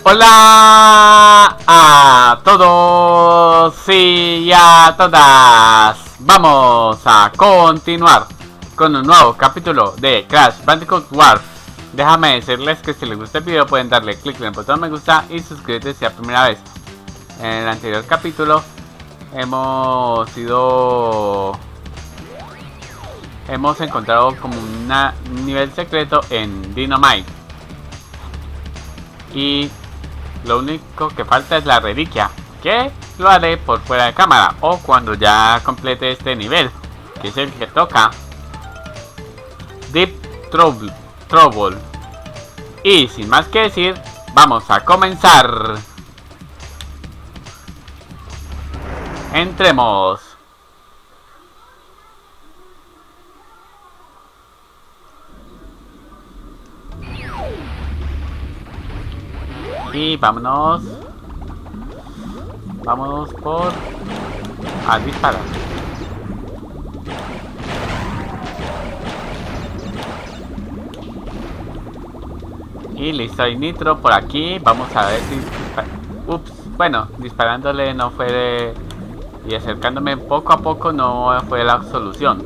Hola a todos y a todas. Vamos a continuar con un nuevo capítulo de Crash Bandicoot Warp. Déjame decirles que si les gusta el video pueden darle clic en el botón me gusta y suscribirse si es la primera vez. En el anterior capítulo hemos encontrado como un nivel secreto en Dynamite. Y lo único que falta es la reliquia, que lo haré por fuera de cámara o cuando ya complete este nivel, que es el que toca Deep Trouble. Y sin más que decir, vamos a comenzar. Entremos. Y vámonos. Vamos a disparar. Y listo, hay nitro por aquí. Vamos a ver si... Ups, bueno, disparándole no fue y acercándome poco a poco no fue la solución.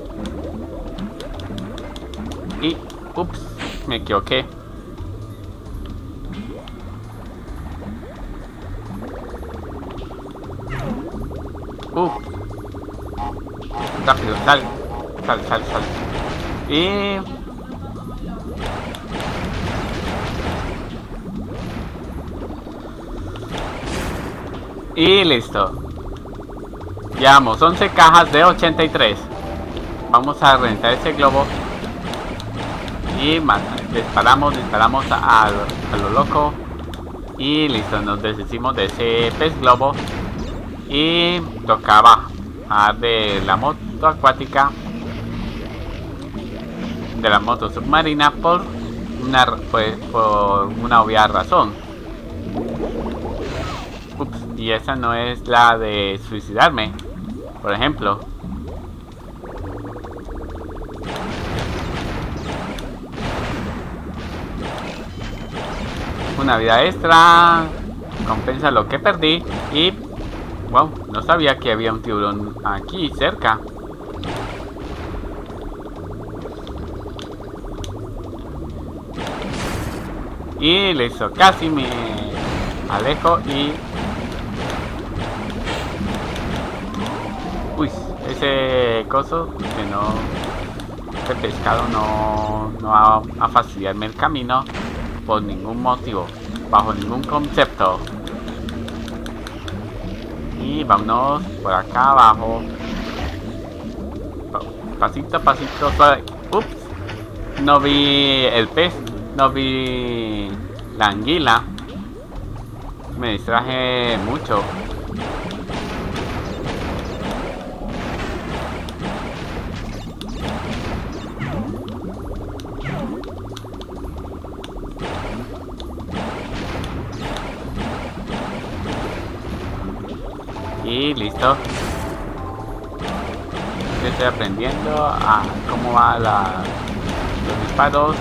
Y... Ups, me equivoqué. Rápido, sal. Y listo. Llevamos 11 cajas de 83. Vamos a reventar ese globo. Y disparamos a lo loco. Y listo, nos deshicimos de ese pez globo. Y tocaba de la moto acuática, de la moto submarina por una obvia razón. Ups, y esa no es la de suicidarme, por ejemplo. Una vida extra compensa lo que perdí. Y wow, no sabía que había un tiburón aquí cerca. Y listo, casi me alejo y... Uy, ese coso que no... Este pescado no va a fastidiarme el camino por ningún motivo, bajo ningún concepto. Y vámonos por acá abajo. Pasito a pasito suave. Ups. No vi el pez. No vi la anguila. Me distraje mucho. Y listo. Yo estoy aprendiendo a cómo va los disparos.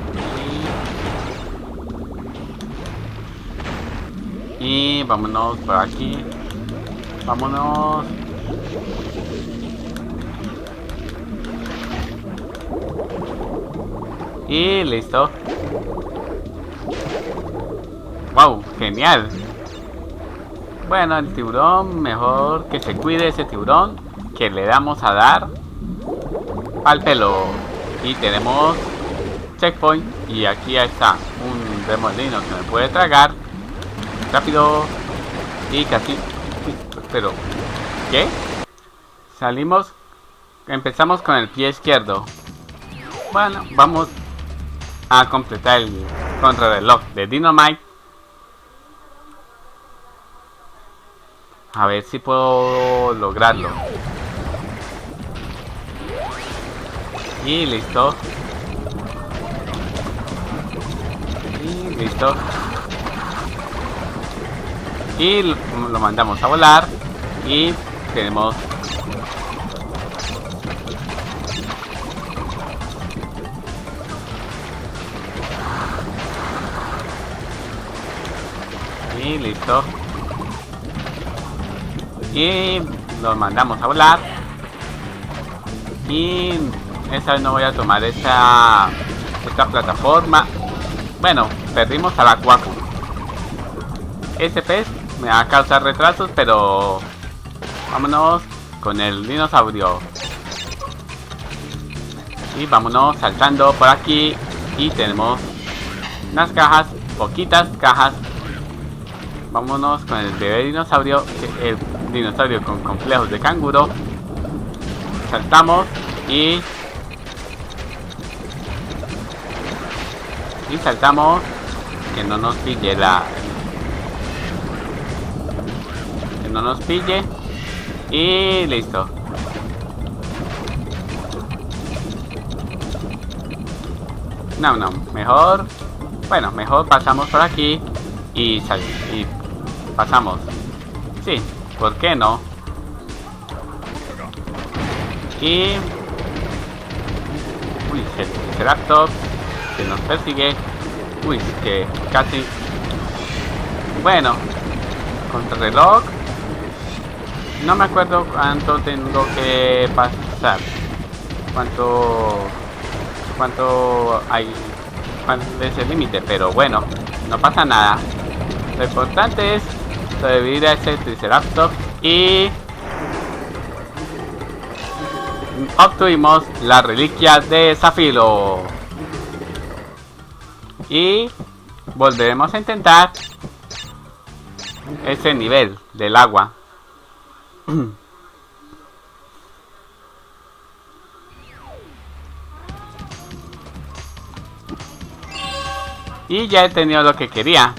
Y vámonos por aquí. Vámonos. Y listo. Wow, genial. Bueno, el tiburón, mejor que se cuide ese tiburón, que le damos a dar al pelo. Y tenemos checkpoint. Y aquí está un remolino que me puede tragar. Rápido. Y casi... Pero... ¿qué? Salimos... Empezamos con el pie izquierdo. Bueno, vamos a completar el contrarreloj de Dynamite. A ver si puedo lograrlo. Y listo. Y listo. Y lo mandamos a volar. Y tenemos... Y listo. Y los mandamos a volar. Y esta vez no voy a tomar esta plataforma. Bueno, perdimos a la Quaku. Este pez me va a causar retrasos, pero vámonos con el dinosaurio. Y vámonos saltando por aquí. Y tenemos unas cajas, poquitas cajas. Vámonos con el bebé dinosaurio, el dinosaurio con complejos de canguro. Saltamos y saltamos, que no nos pille que no nos pille. Y listo. No, mejor, bueno, mejor pasamos por aquí y pasamos. Sí, ¿por qué no? Y uy, el Triceratops que nos persigue. Uy, que casi. Bueno, contrarreloj. No me acuerdo cuánto tengo que pasar. Cuánto hay. ¿Cuál es el límite? Pero bueno, no pasa nada. Lo importante es sobrevivir a ese Triceratops y obtuvimos la reliquia de Zafiro. Y volveremos a intentar ese nivel del agua. Y ya he tenido lo que quería.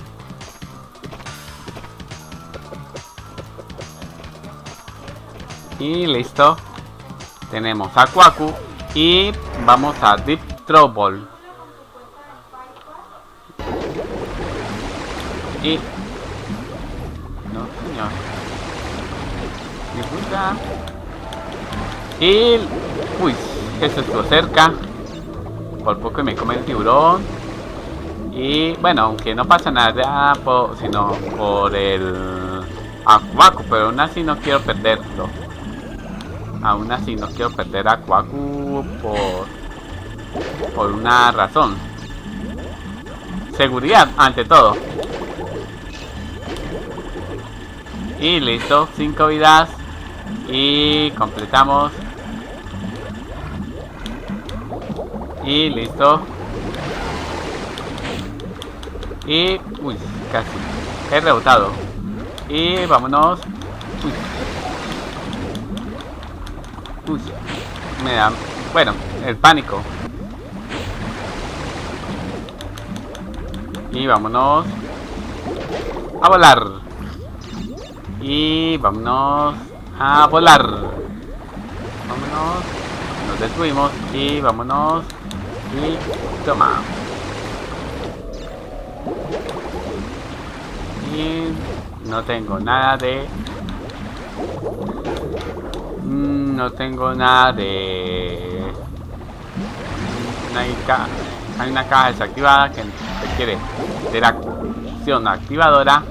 Y listo. Tenemos a Quaku y vamos a Deep Trouble. Y no, señor. Disfruta. Y uy, eso estuvo cerca. Por poco me come el tiburón. Y bueno, aunque no pasa nada sino por el Quaku, pero aún así no quiero perderlo. Aún así no quiero perder a Quaku por una razón. Seguridad ante todo. Y listo, 5 vidas. Y completamos. Y listo. Y uy, casi he rebotado. Y vámonos. Uy, me da, bueno, el pánico. Y vámonos a volar. Y vámonos a volar. Vámonos. Nos destruimos. Y vámonos. Y toma. Y no tengo nada de... No tengo nada de... Hay una caja desactivada que requiere de la acción activadora.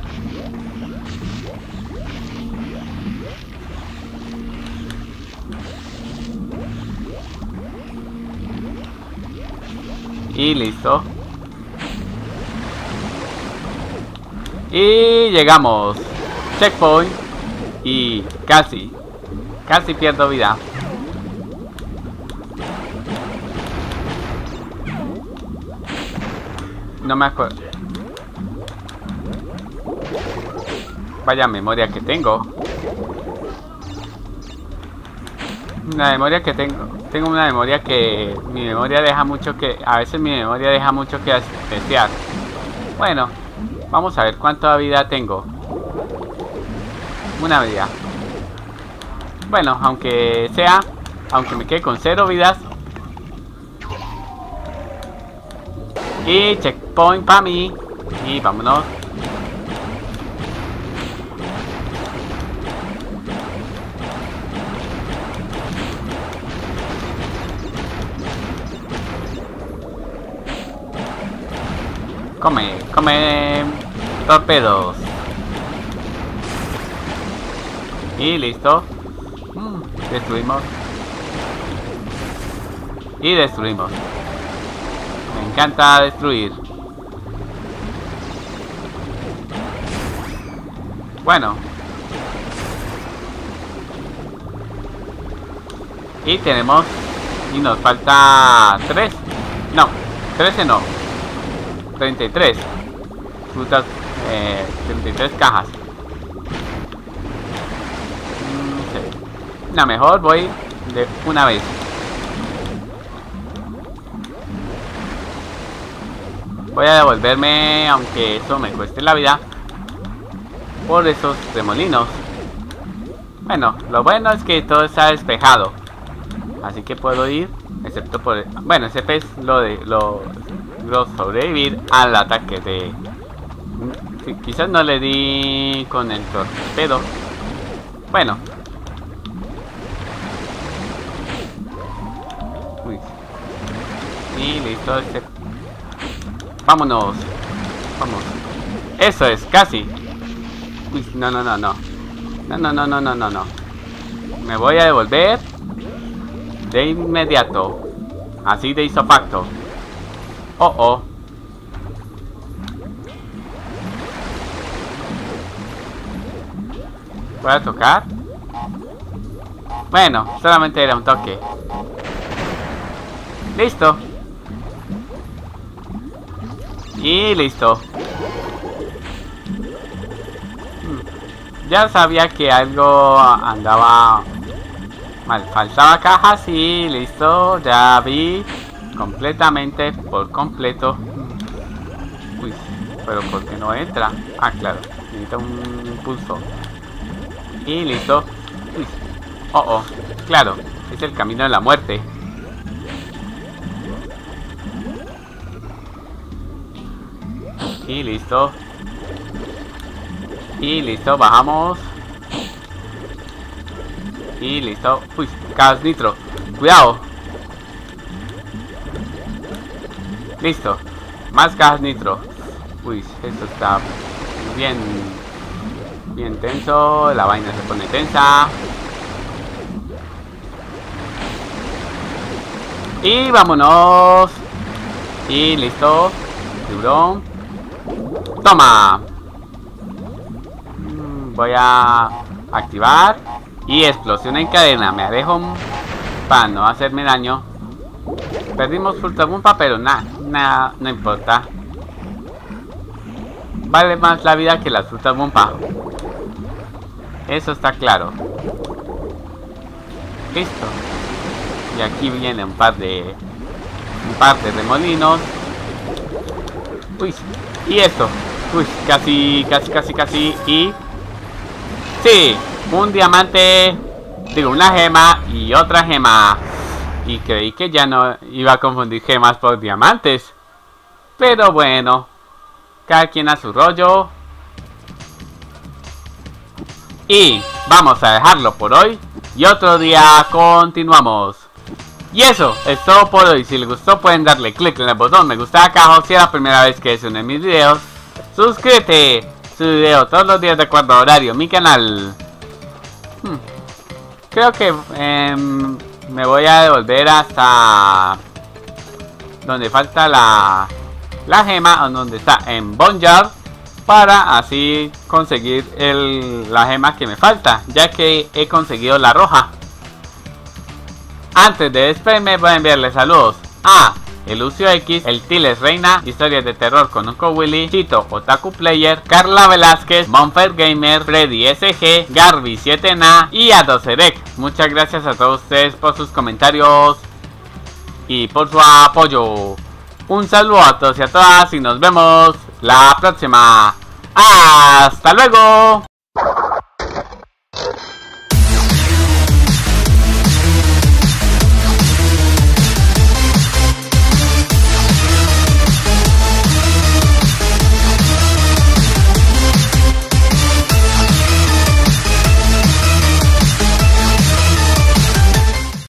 Y listo. Y llegamos. Checkpoint. Y casi pierdo vida. No me acuerdo. Vaya memoria que tengo. Una memoria que tengo una memoria que... Mi memoria deja mucho que... A veces mi memoria deja mucho que desear. Bueno, vamos a ver cuánta vida tengo. Una vida. Bueno, aunque me quede con 0 vidas. Y checkpoint para mí. Y vámonos. Come torpedos. Y listo. Destruimos. Y destruimos. Me encanta destruir. Bueno. Y tenemos... Y nos falta 3. No, 13 no. 33. Frutas, 33 cajas. Sí. No, mejor voy de una vez. Voy a devolverme, aunque eso me cueste la vida, por esos remolinos. Bueno, lo bueno es que todo está despejado, así que puedo ir, excepto por... Bueno, ese pez lo sobrevivir al ataque de... Quizás no le di con el torpedo. Bueno. Uy. Y listo, vámonos. Vamos. Eso es, casi. Uy, no. No. Me voy a devolver de inmediato. Así de isofacto. Oh. ¿Voy a tocar? Bueno, solamente era un toque. Listo. Y listo. Ya sabía que algo andaba mal. Faltaba cajas y listo. Ya vi completamente, por completo. Uy, pero ¿por qué no entra? Ah, claro. Necesita un impulso. Y listo. Uy. Oh. Claro. Es el camino de la muerte. Y listo. Y listo, bajamos. Y listo. Uy, gas nitro. Cuidado. Listo. Más gas nitro. Uy, esto está bien tenso. La vaina se pone tensa. Y vámonos. Y listo. Tiburón. Toma. Voy a activar. Y explosión en cadena. Me alejo para no hacerme daño. Perdimos fruta bumpa, pero nada, no importa. Vale más la vida que las frutas bumpa. Eso está claro. Listo. Y aquí viene un par de remolinos. Uy, y esto. Uy, casi. Y... sí, un diamante. Digo, una gema y otra gema. Y creí que ya no iba a confundir gemas por diamantes. Pero bueno, cada quien a su rollo. Y vamos a dejarlo por hoy. Y otro día continuamos. Y eso es todo por hoy. Si les gustó pueden darle click en el botón me gusta acá abajo. Si es la primera vez que ves uno de mis videos, suscríbete. Subo video todos los días de acuerdo a horario mi canal. Creo que me voy a devolver hasta donde falta la gema, o donde está en Boneyard, para así conseguir la gema que me falta, ya que he conseguido la roja. Antes de despedirme voy a enviarle saludos a el Lucio X, el Tiles Reina, Historias de Terror con Uncle Willy, Chito Otaku Player, Carla Velázquez, Monfer Gamer, Freddy SG, Garby 7Na y a Doserek. Muchas gracias a todos ustedes por sus comentarios y por su apoyo. Un saludo a todos y a todas y nos vemos la próxima. ¡Hasta luego!